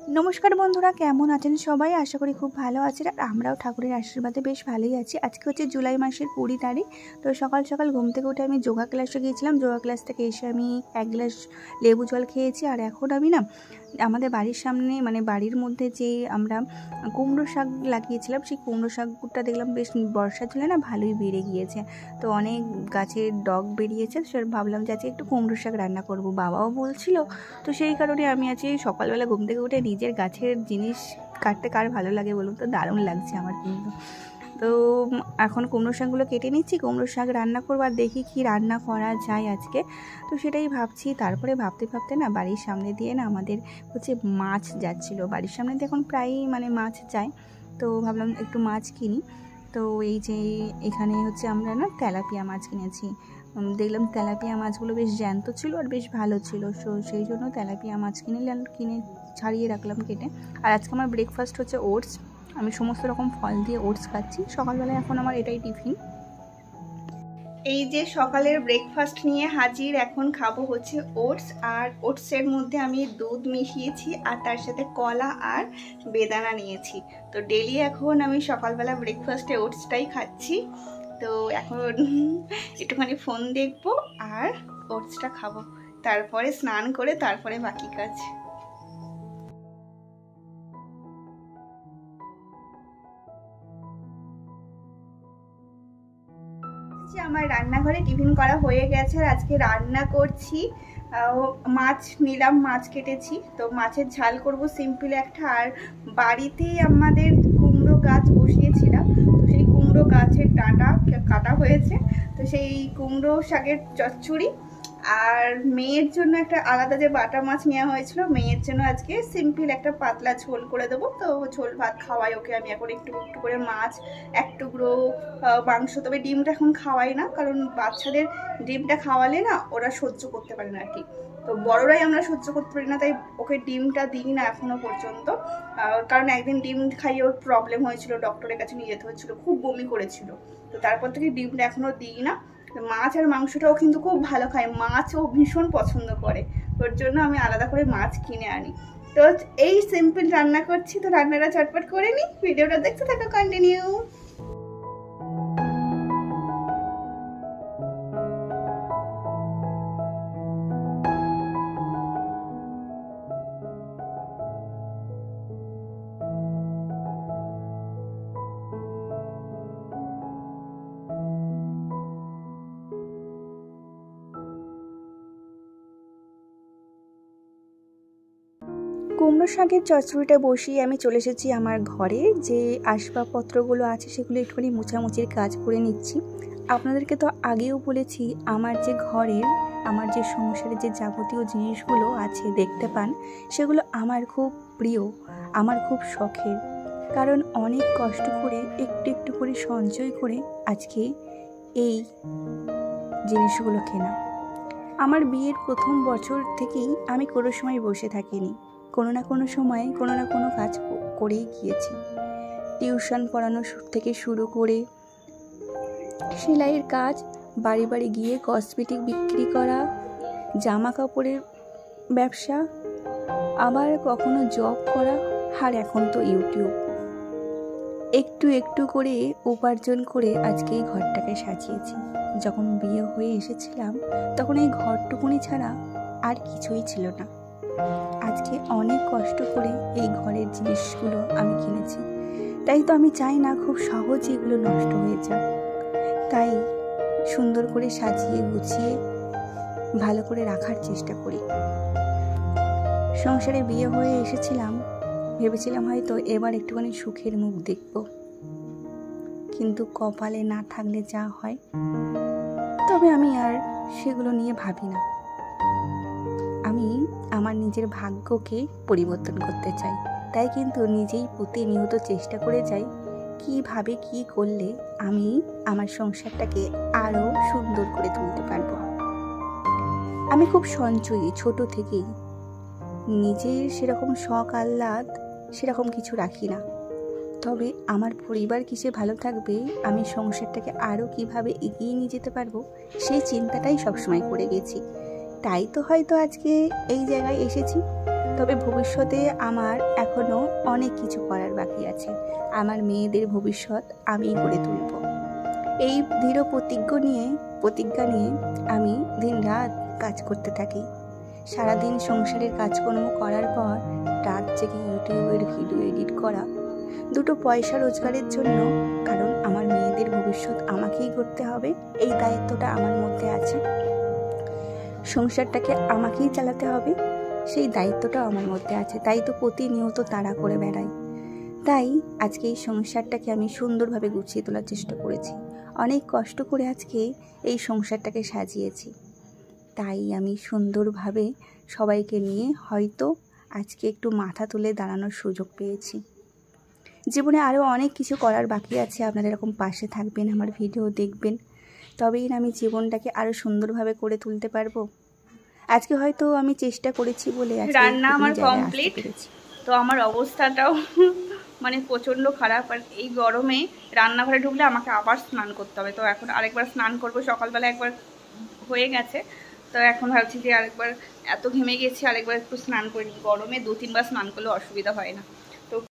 নমস্কার বন্ধুরা, কেমন আছেন সবাই? আশা করি খুব ভালো আছেন। আর আমরাও ঠাকুরের আশীর্বাদে বেশ ভালোই আছি। আজকে হচ্ছে জুলাই মাসের 20 তারিখ। তো সকাল সকাল ঘুম থেকে উঠে আমি যোগা ক্লাসে গিয়েছিলাম। যোগা ক্লাস থেকে এসে আমি এক গ্লাস লেবু জল খেয়েছি। আর এখন আমি আমাদের বাড়ির সামনে বাড়ির মধ্যে যে আমরা কুমড়ো শাক লাগিয়েছিলাম, সেই কুমড়ো শাকটা দেখলাম বেশ বর্ষা ছিল ভালোই বেড়ে গিয়েছে। তো অনেক গাছের ডগ বেরিয়েছে। সে ভাবলাম যে আজকে একটু কুমড়ো শাক রান্না করব, বাবাও বলছিল। তো সেই কারণে আমি আজকে সকালবেলা ঘুম থেকে উঠে নিজের গাছের জিনিস কাটতে কার ভালো লাগে বলুন তো? দারুণ লাগছে আমার কিন্তু। তো এখন কুমড়ো শাকগুলো কেটে নিচ্ছি, কুমড়ো শাক রান্না করবো। আর দেখি কি রান্না করা যায় আজকে, তো সেটাই ভাবছি। তারপরে ভাবতে ভাবতে বাড়ির সামনে দিয়ে আমাদের হচ্ছে মাছ যাচ্ছিলো। বাড়ির সামনে দিয়ে এখন প্রায়ই মাছ যায়। তো ভাবলাম একটু মাছ কিনি। তো এই যে এখানে হচ্ছে আমরা তেলাপিয়া মাছ কিনেছি। দেখলাম তেলাপিয়া মাছগুলো বেশ জ্যান্ত ছিল আর বেশ ভালো ছিল। সেই জন্য তেলাপিয়া মাছ কিনে ছাড়িয়ে রাখলাম কেটে। আর আজকে আমার ব্রেকফাস্ট হচ্ছে ওটস। আমি সমস্ত রকম ফল দিয়ে ওটস খাচ্ছি সকালবেলায়। এখন আমার এটাই টিফিন। এই যে সকালের ব্রেকফাস্ট নিয়ে হাজির। এখন খাবো হচ্ছে ওটস। আর ওটসের মধ্যে আমি দুধ মিশিয়েছি আর তার সাথে কলা আর বেদানা নিয়েছি। তো ডেলি এখন আমি সকালবেলা ব্রেকফাস্টে ওটসটাই খাচ্ছি। তো এখন একটুখানি ফোন দেখবো আর ওটসটা খাবো, তারপরে স্নান করে তারপরে বাকি কাজ। আমার রান্নাঘরে টিফিন করা হয়ে গেছে। আর আজকে রান্না করছি মাছ নিলাম, মাছ কেটেছি। তো মাছের ঝাল করব সিম্পল একটা। আর বাড়িতেই আমাদের কুমড়ো গাছ বসিয়েছিলাম, তো সেই কুমড়ো গাছের ডাঁটা কাটা হয়েছে। তো সেই কুমড়ো শাকের চচ্চড়ি। আর মেয়ের জন্য একটা আলাদা যে বাটা মাছ নেওয়া হয়েছিল, মেয়ের জন্য আজকে সিম্পল একটা পাতলা ঝোল করে দেবো। তো ঝোল ভাত খাওয়াই ওকে আমি এখন। একটু একটু করে মাছ, এক টুকরো মাংস। তবে ডিমটা এখন খাওয়াই না, কারণ বাচ্চাদের ডিমটা খাওয়ালে ওরা সহ্য করতে পারে না আর কি। তো বড়রাই আমরা সহ্য করতে পারি না, তাই ওকে ডিমটা দিই না এখনো পর্যন্ত। কারণ একদিন ডিম খাইয়ে ওর প্রবলেম হয়েছিল, ডক্টরের কাছে নিয়ে যেতে হয়েছিল, খুব বমি করেছিল। তো তারপর থেকে ডিমটা এখনো দিই না। মাছ আর মাংসটাও কিন্তু খুব ভালো খায়, মাছও ভীষণ পছন্দ করে। ওর জন্য আমি আলাদা করে মাছ কিনে আনি। তো এই সিম্পল রান্না করছি। তো রান্নাটা চটপট করে নিই, ভিডিওটা দেখতে থাকো কন্টিনিউ। কুমড়ো শাকের চচ্চড়িটা বসিয়ে আমি চলে এসেছি আমার ঘরে। যে আসবাবপত্রগুলো আছে সেগুলো একটুখানি মোছামুছির কাজ করে নিচ্ছি। আপনাদেরকে তো আগেও বলেছি, আমার যে সংসারে যে যাবতীয় জিনিসগুলো আছে দেখতে পান, সেগুলো আমার খুব প্রিয়, আমার খুব শখের। কারণ অনেক কষ্ট করে একটু একটু করে সঞ্চয় করে আজকে এই জিনিসগুলো কেনা। আমার বিয়ের প্রথম বছর থেকেই আমি কোনো সময় বসে থাকিনি, কোনো না কোনো সময়ে কোনো না কোনো কাজ করেই গিয়েছি। টিউশন পড়ানো থেকে শুরু করে সেলাইয়ের কাজ, বাড়ি বাড়ি গিয়ে কসমেটিক বিক্রি করা, জামা কাপড়ের ব্যবসা, আবার কখনো জব করা, আর এখন তো ইউটিউব। একটু একটু করে উপার্জন করে আজকে এই ঘরটাকে সাজিয়েছি। যখন বিয়ে হয়ে এসেছিলাম তখন এই ঘরটুকুনি ছাড়া আর কিছুই ছিল না। আজকে অনেক কষ্ট করে এই ঘরের জিনিসগুলো আমি কিনেছি। তাই তো আমি চাই না খুব সহজে এগুলো নষ্ট হয়ে যাক। তাই সুন্দর করে সাজিয়ে গুছিয়ে ভালো করে রাখার চেষ্টা করি। সংসারে বিয়ে হয়ে এসেছিলাম, ভেবেছিলাম হয়তো এবার একটুখানি সুখের মুখ দেখব, কিন্তু কপালে না থাকলে যা হয়। তবে আমি আর সেগুলো নিয়ে ভাবি না। আমি আমার নিজের ভাগ্যকে পরিবর্তন করতে চাই। তাই কিন্তু নিজেই প্রতিনিয়ত চেষ্টা করে যাই কিভাবে কি করলে আমি আমার সংসারটাকে আরো সুন্দর করে তুলতে পারবো। আমি খুব সঞ্চয়ী ছোট থেকেই। নিজের সেরকম শখ আহ্লাদ সেরকম কিছু রাখি না। তবে আমার পরিবার কিসে ভালো থাকবে, আমি সংসারটাকে আরো কিভাবে এগিয়ে নিয়ে যেতে পারবো, সেই চিন্তাটাই সবসময় করে গেছি। তাই তো হয়তো আজকে এই জায়গায় এসেছি। তবে ভবিষ্যতে আমার এখনও অনেক কিছু করার বাকি আছে। আমার মেয়েদের ভবিষ্যৎ আমিই গড়ে তুলব। এই দৃঢ় প্রতিজ্ঞা নিয়ে আমি দিনরাত কাজ করতে থাকি। সারাদিন সংসারের কাজকর্ম করার পর রাত জেগে ইউটিউবের ভিডিও এডিট করা, দুটো পয়সা রোজগারের জন্য, কারণ আমার মেয়েদের ভবিষ্যৎ আমাকেই করতে হবে। এই দায়িত্বটা আমার মধ্যে আছে। সংসারটাকে আমাকেই চালাতে হবে, সেই দায়িত্বটাও আমার মধ্যে আছে। তাই তো প্রতিনিয়ত তাড়া করে বেড়াই। তাই আজকে এই সংসারটাকে আমি সুন্দরভাবে গুছিয়ে তোলার চেষ্টা করেছি। অনেক কষ্ট করে আজকে এই সংসারটাকে সাজিয়েছি। তাই আমি সুন্দরভাবে সবাইকে নিয়ে হয়তো আজকে একটু মাথা তুলে দাঁড়ানোর সুযোগ পেয়েছি। জীবনে আরও অনেক কিছু করার বাকি আছে। আপনারা এরকম পাশে থাকবেন, আমার ভিডিও দেখবেন, তবেই না আমি জীবনটাকে আরও সুন্দরভাবে করে তুলতে পারবো। আজকে হয়তো আমি চেষ্টা করেছি বলে রান্না আমার কমপ্লিট। তো আমার অবস্থাটাও মানে প্রচণ্ড খারাপ। আর এই গরমে রান্নাঘরে ঢুকলে আমাকে আবার স্নান করতে হবে। তো এখন আরেকবার স্নান করব। সকালবেলা একবার হয়ে গেছে, তো এখন ভাবছি যে আরেকবার, এত ঘেমে গেছি, আরেকবার একটু স্নান করি। গরমে 2-3 বার স্নান করলে অসুবিধা হয় না।